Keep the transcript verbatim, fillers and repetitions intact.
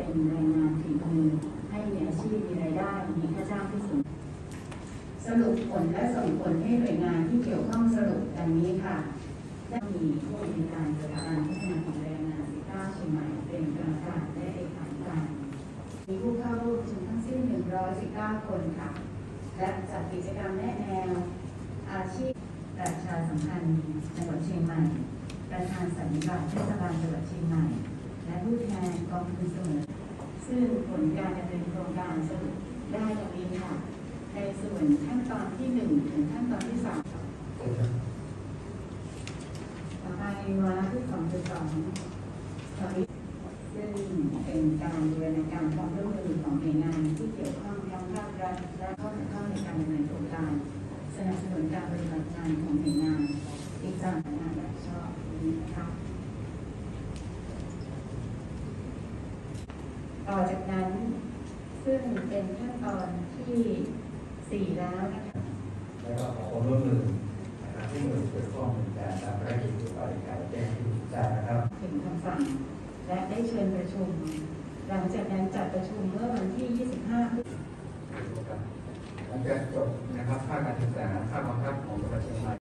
เป็นแรงงานฝีมือให้มีอาชีพมีรายได้มีค่าจ้างที่สูงสรุปผลและส่งผลให้หน่วยงานที่เกี่ยวข้องสรุปดังนี้ค่ะได้มีผู้อำนวยการสถาบันพัฒนาของแรงงานสิบเก้าเชียงใหม่เป็นกรรมการและเลขาธิการมีผู้เข้าร่วมประชุมทั้งสิ้นหนึ่งร้อยสิบเก้าคนค่ะและจัดกิจกรรมแนะแนวอาชีพประชาสัมพันธ์จังหวัดเชียงใหม่ประธานสันนิบาตเทศบาลจังหวัดเชียงใหม่และผู้แทนกองทุนเสมอซึ่งผลการดำเนินโครงการสรุปได้ดังนี้ค่ะในส่วนขั้นตอนที่หนึ่งถึงขั้นตอนที่สามต่อไปวาระที่สองคือสองทวิตซึ่งเป็นการบูรณาการความร่วมมือของหน่วยงานที่เกี่ยวข้องทั้งภาครัฐและข้อมูลเข้าในการดำเนินโครงการสนับสนุนการปฏิบัติงานของหน่วยงานอีกจากงานแบบชอบนี้นะคะต่อจากนั้นซึ่งเป็นขั้นตอนที่สี่แล้วนะคะแล้วก็ขอความร่วมมือนะครับที่หน่วยเกี่ยวข้องในการตามภารกิจหรือว่าในการแจ้งที่ทราบนะครับถึงคำสั่งและได้เชิญประชุมหลังจากนั้นจัดประชุมเมื่อวันที่ยี่สิบห้าหลังจากจบนะครับภาคการศึกษาภาคบังคับของจังหวัดเชียงใหม่